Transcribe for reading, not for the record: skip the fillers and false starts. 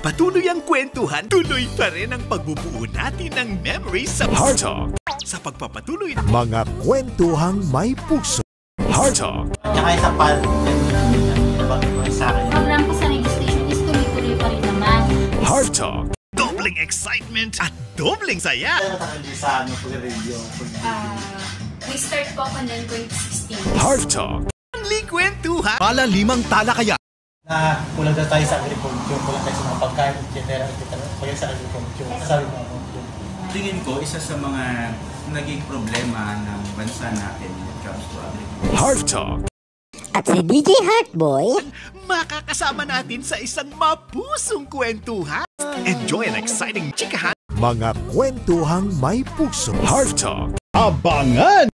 Patuloy ang kwentuhan, tuloy pa rin ang pagbubuo natin ng memories sa Heart Talk. Sa pagpapatuloy ng mga kwentuhang may puso. Heart Talk. Tsaka isa pa, sa akin. Program ko sa radio station is tuloy-tuloy pa rin naman. Heart Talk. Dobling excitement at dobling saya. Ano natakandi sa pag-radio? We start po ako ng 2016. Heart Talk. Ang kwentuhan. Palalimang talakayan. Na kulang na tayo sa agriculture, kulang tayo sa mga pagkain, etc. Kaya sa agriculture, sabi mo ako. Tingin ko, isa sa mga naging problema ng bansa natin when it comes to agriculture. Heart Talk. At si DJ Heartboy, Makakasama natin sa isang mapusong kwentuhan. Enjoy an exciting chikahan. Mga kwentuhang may puso. Heart Talk. Abangan!